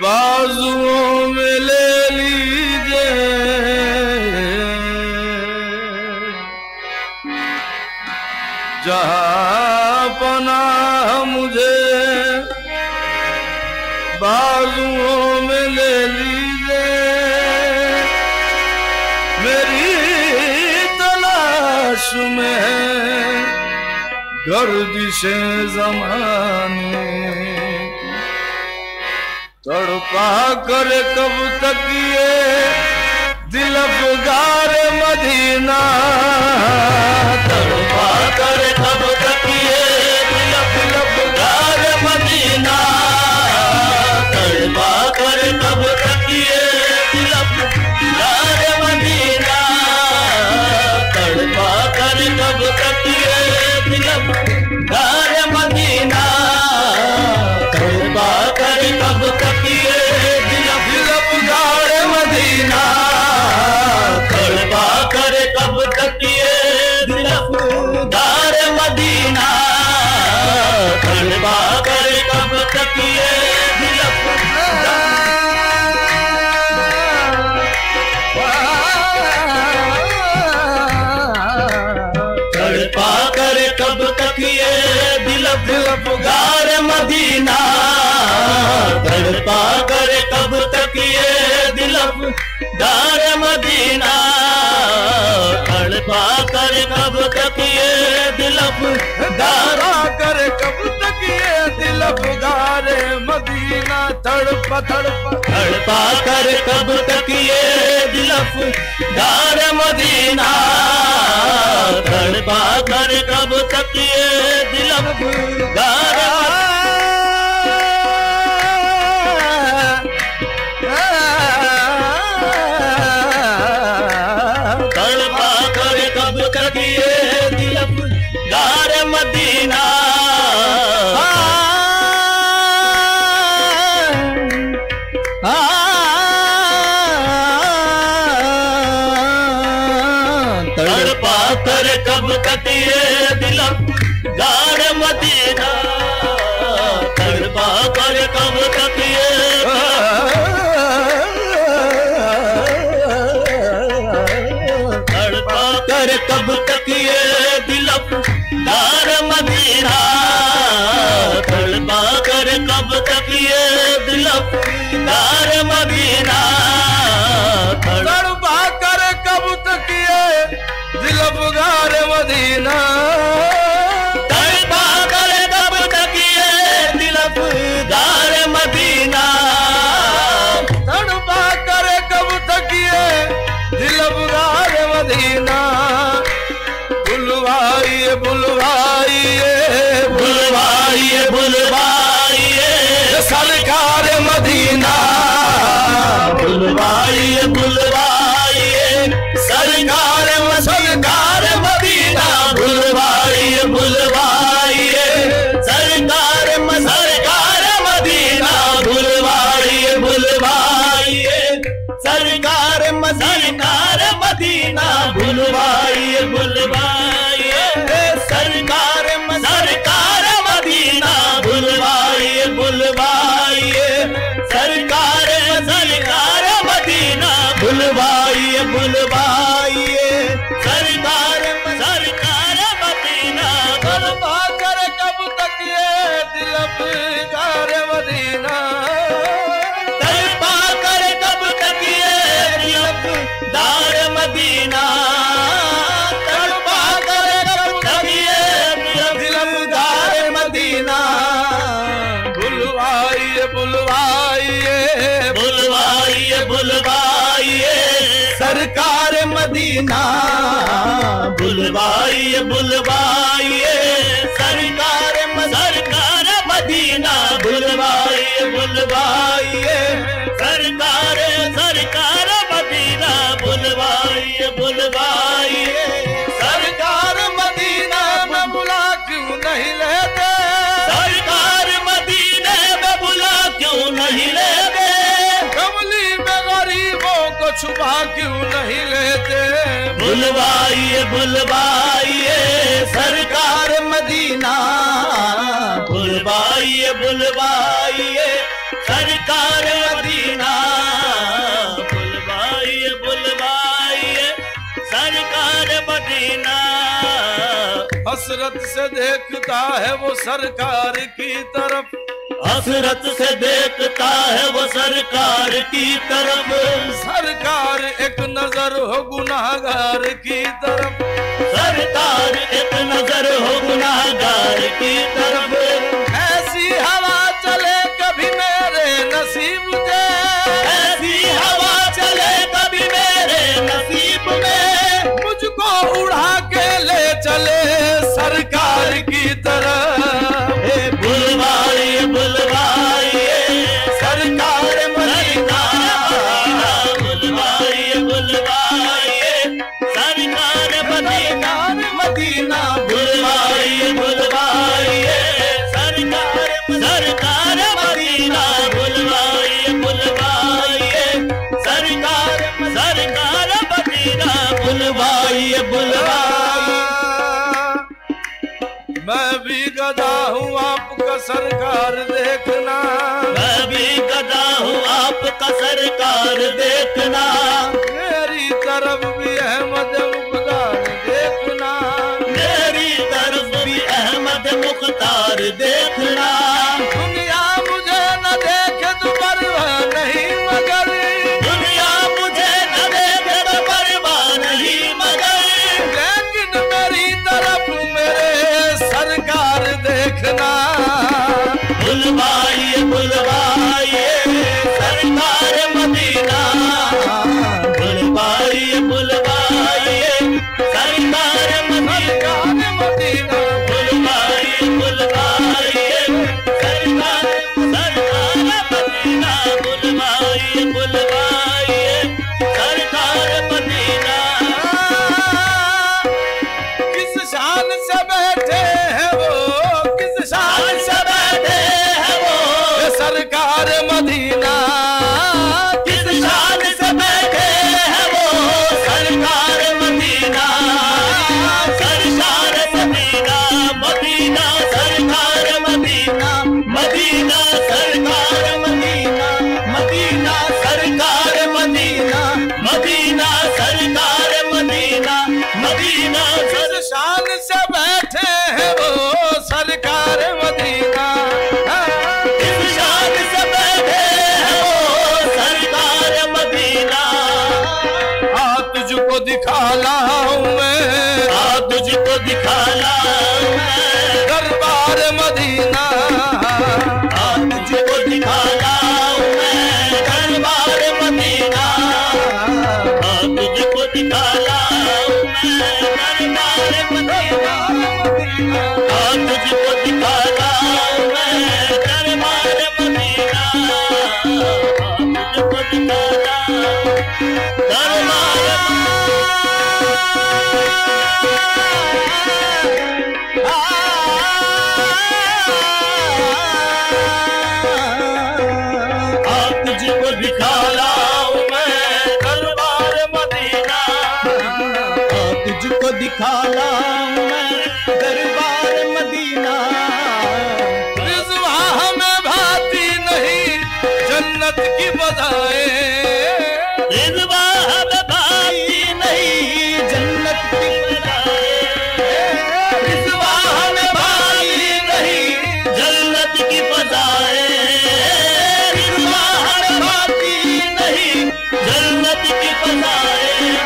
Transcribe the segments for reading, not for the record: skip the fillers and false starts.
बाजुओं में ले लीजिए, जहां पनाह मुझे बाजुओं में ले लीजिए। मेरी तलाश में गर्दिशें ज़माने तड़पा कर कब तक ये दिल अफ़गार मदीना, तड़पा कर कब तक ये दिल अफ़गार मदीना, तड़पा कर कब तक ये दिल अफ़गार मदीना, तड़पा कर कब तक ये दिल अफ़गार मदीना, तड़पा कर कब तक ये दिल अफ़गार मदीना, तड़पा कर कब तक ये दिल अफ़गार मदीना, तड़पा कर कब तक ये दिल तड़पा कर कब तक ये दिल अफ़गार मदीना, तड़पा कर कब तक ये दिल अफ़गार मदीना, तड़पा कर कब तक ये दिल अफ़गार कर कब तक ये दिल अफ़गार मदीना, तड़पा तड़पा तड़पा कर कब तक ये दिल अफ़गार मदीना, तड़पा कर कब तक ये दिल अफ़गार मदीना, तड़पा कर कब तक ये दिल अफ़गार मदीना, तड़पा कर कब तक ये तड़पा कर कब तक ये दिल अफ़गार मदीना, तड़पा कर कब तक ये दिल अफ़गार मदीना, तड़पा कर कब तक ये दिल अफ़गार मदीना, तड़पा कर कब तक ये दिल अफ़गार मदीना, तड़पा कर कब तक ये दिल अफ़गार मदीना। बुलवाइए बुलवाइए बुलवाइए बुलवाइए सरकार मदीना, बुलवाइए बुलवाइए सरकार सरकार मदीना, बुलवाइए बुलवाइए सरकार सरकार मदीना, बुलवाइए बुलवाइए सरकार सरकार मदीना, बुलवाइए बुलवाइए सरकार सरकार मदीना, बुलवाइए बुलवाइए सरकार सरकार मदीना, बुलवाइए बुलवाइए सरकार सरकार मदीना, तड़पा कर कब तक ये दिल अफ़गार मदीना, तड़पा कर कब तक ये दिल अफ़गार मदीना, तड़पा कर कब तक ये दिल अफ़गार मदीना। बुलवाइए बुलवाइए बुलवाइए बुलवाइए सरकार मदीना, बुलवाइए बुलवाइए सरकार सरकार मदीना, बुलवाइए बुलवाइए सरकार सरकार मदीना, बुलवाइए बुलवाइए सरकार मदीना में बुला क्यों नहीं लेते, सरकार मदीने में बुला क्यों नहीं लेते, कमली में गरीबों को छुपा क्यों नहीं लेते, बुलवाइए बुलवाइए सरकार मदीना, बुलवाइए बुलवाइए सरकार मदीना। बुलवाइए बुलवाइए सरकार मदीना। हसरत से देखता है वो सरकार की तरफ, हसरत से देखता है वो सरकार की तरफ। सरकार एक नजर हो गुनाहगार की तरफ, सरकार एक नजर हो गुनाहगार की तरफ। ऐसी हवा चले कभी मेरे नसीब में, ऐसी हवा चले कभी मेरे नसीब में, मुझको उड़ा के ले चले सरकार की तरफ। बुलवाइए बुलवाइए सरकार मदीना। बुलवाइए बुलवाइए सरकार मदीना। मदीना बुलवाइए बुलवाइए सरकार, सरकार मदीना। बुलवाइए बुलवाइए सरकार, सरकार मदीना। बुलवाइए बुलवाइए। मैं भी गधा हूँ आपका सरकार देखना, मैं भी गधा हूँ आपका सरकार देखना। मेरी तरफ भी अहमद मुख्तार देखना, मेरी तरफ भी अहमद मुख्तार देखना। दुनिया मुझे न देखे तो परवाह नहीं मगर, दुनिया मुझे न देखे तो परवाह नहीं मगर, लेकिन मेरी तरफ मेरे सरकार देखना। बुलवाइए बुलवाइए सरकार मदीना। बुलवाइए बुलवाइए सरकार मदीना। बुलवाइए बुलवाइए सरकार, सरकार मदीना। बुलवाइए बुलवाइए सरकार मदीना। किस शान से बैठे हैं वो, किस शान से बैठे हैं वो सरकार मदीना। किस शान से बैठे हैं वो सरकार मदीना। सरकार मदीना, मदीना सरकार मदीना। मदीना सरकार मदीना, मदीना सरकार मदीना। मदीना सरकार मदीना, मदीना। किस शान से बैठे हैं वो सरकार मदीना। किस शान से बैठे हैं वो सरकार मदीना। आ तुझको दिखा लाऊं मैं, आ तुझको दिखा लाऊं मैं दरबार मदीना। आ तुझको दिखा लाऊं मैं दरबार मदीना। आ तुझको दिखा लाऊं मैं दरबार मदीना। आ तुझको दिखा लाऊं मैं दरबार मदीना। आ तुझको दिखा लाऊं दरबार। आप तुझको दिखा लाऊं मैं दरबार मदीना। आप तुझको दिखा लाऊं मैं दरबार मदीना। रिज़वा हमें भाती नहीं जन्नत की बधाएं, रिज़वा हमें भाती नहीं जन्नत की बधाएं। रिज़वा हमें भाती नहीं जन्नत की बधाएं। रिज़वा हमें भाती नहीं जन्नत की बधाएं।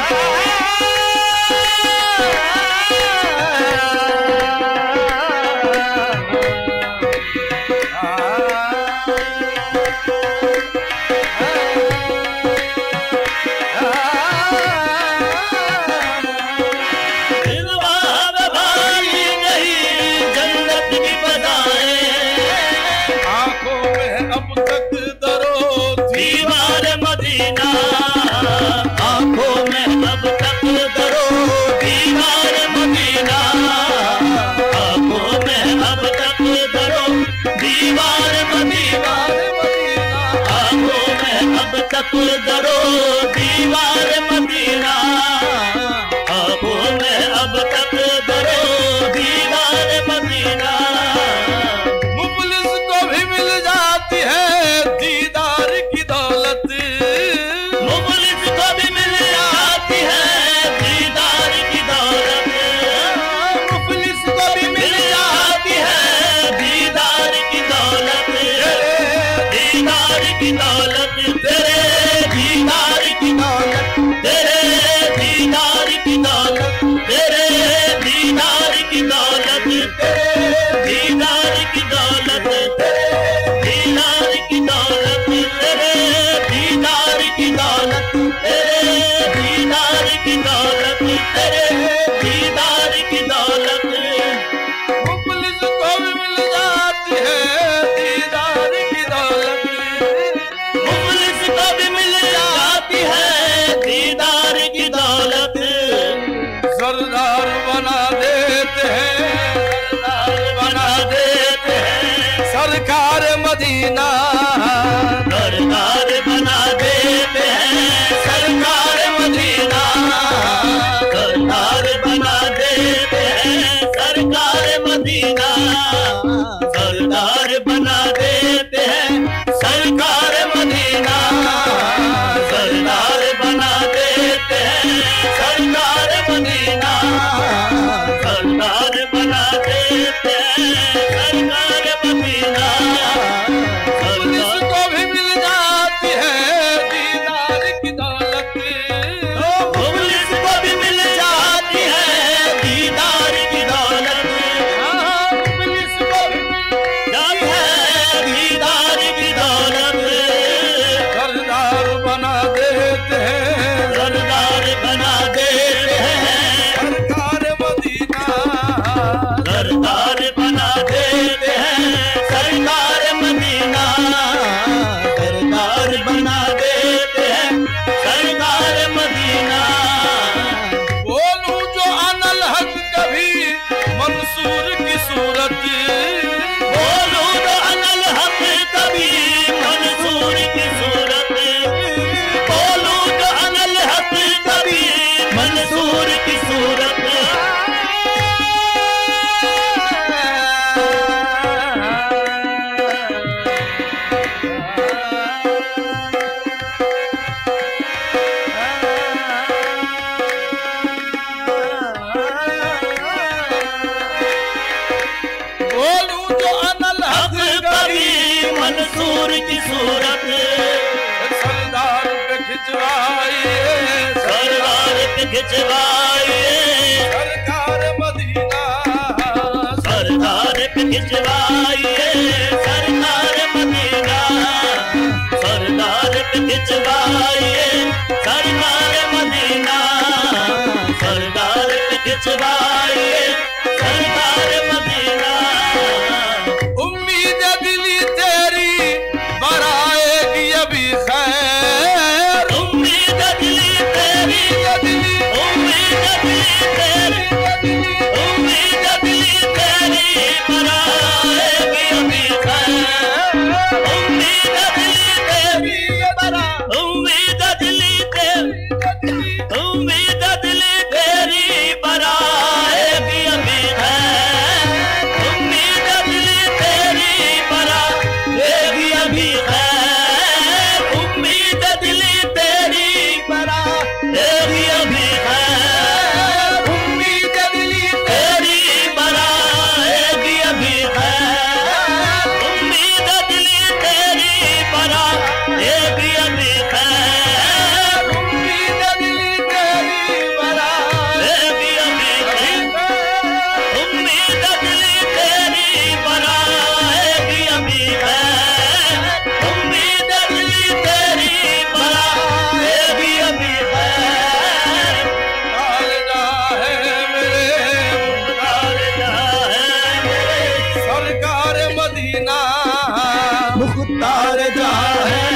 दरो दीवार मदीना, आंखों में अब तक दरो दीवार मदीना। मुफलिस को भी मिल जाती है दीदार की दौलत, तेरे दीदार की दौलत, तेरे दीदार की दौलत, तेरे दीदार की दौलत, तेरे दीदार की दौलत, तेरे दीदार की दौलत, तेरे दीदार की दौलत, तेरे दीदार की दौलत, तेरे दीदार की दौलत। मुखलिस को भी मिल जाती है दीदार की दौलत, मुखलिस को भी मिल जाती है दीदार की दौलत। सरदार बना देते हैं, सरदार बना देते हैं सरकार मदीना, सरदार बना देते हैं सरकार मदीना, सरदार बना देते हैं सरकार मदीना, सरदार बना देते हैं सरकार मदीना, सरदार बना देते हैं सरकार मदीना, सरदार बना देते हैं सरकार मदीना। पुलिस को भी मिल जाती है दीदार की दौलत, पुलिस को भी मिल जाती है दीदार की दौलत, पुलिस को भी मिल जाती है दीदार की दौलत। सरदार बना देते हैं, सरदार बना देते हैं सरकार मदीना, सरदार बना देते हैं सरकार मदीना, सरदार बना देते हैं सरकार मदीना। बोलूं जो अनल हक कभी मंसूर की सूरत, बोलूं जो अनल हक कभी मंसूर की सूरत, बोलूं जो अनल हक कभी मंसूर की सूरत। बोलूं जो अनल हक कभी मंसूर की सूरत। सरदार पे खिंचवाइए, सरदार पे खिंचवाइए सरकार मदीना, सरदार पे खिंचवाइए सरकार मदीना, सरदार पे खिंचवाइए सरकार मदीना, सरदार पे खिंचवाइए सरकार मदीना। उम्मीद दिली तेरी बराएगी अभी खैर, उम्मीद दिली तेरी, उम्मीद दिली तेरी, उम्मीद दिली तेरी बराएगी अभी खैर, उम्मीद दिली तेरी बरा, उम्मीद दिली तेरी, उम्मीद दिली तेरी बराएगी अभी खैर, उम्मीद दिली तेरी बराएगी अभी खैर, उम्मीद दिली तेरी बराएगी अभी खैर, उम्मीद दिली तेरी बराएगी अभी खैर, उम्मीद दिली तेरी बराएगी अभी खैर, उम्मीद दिली तेरी बराएगी अभी खैर, उम्मीद दिली तेरी बराएगी अभी खैर, उम्मीद दिली तेरी बराएगी अभी खैर। मुतालजा है मेरे, मुतालजा है मेरे सरकार मदीना, मुतालजा है